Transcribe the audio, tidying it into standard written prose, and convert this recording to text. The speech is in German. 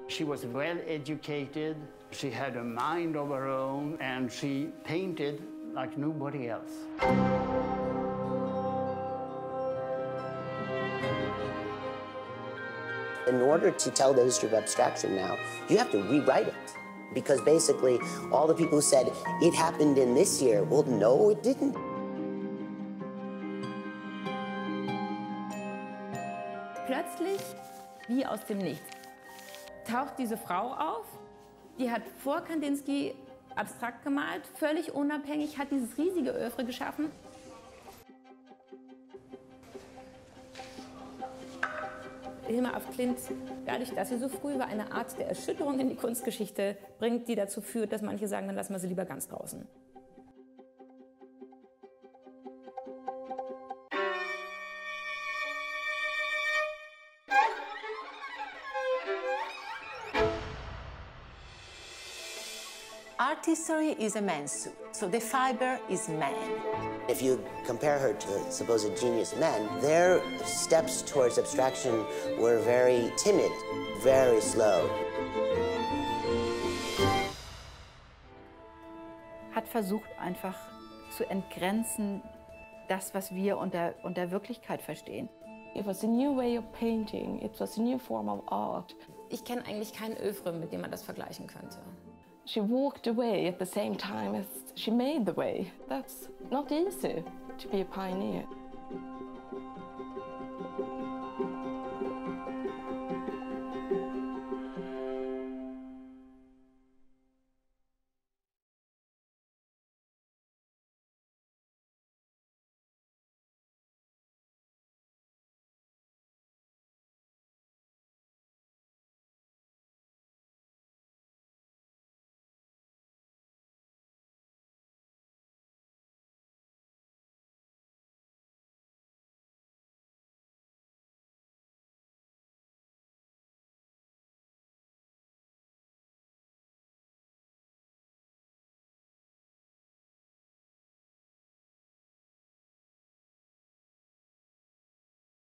She was well educated, she had a mind of her own, and she painted like nobody else. In order to tell the history of abstraction now, you have to rewrite it. Because basically, all the people who said, it happened in this year, well, no, it didn't. Plötzlich, wie aus dem Nichts, taucht diese Frau auf, die hat vor Kandinsky abstrakt gemalt, völlig unabhängig, hat dieses riesige Œuvre geschaffen. Hilma af Klint, dadurch, dass sie so früh war, eine Art der Erschütterung in die Kunstgeschichte bringt, die dazu führt, dass manche sagen, dann lassen wir sie lieber ganz draußen. Art history is a man's suit, so the fiber is man. If you compare her to supposed genius men, their steps towards abstraction were very timid, very slow. Hat versucht einfach zu entgrenzen, das, was wir unter Wirklichkeit verstehen. It was a new way of painting, it was a new form of art. Ich kenne eigentlich kein Œuvre, mit dem man das vergleichen könnte. She walked away at the same time as she made the way. That's not easy to be a pioneer.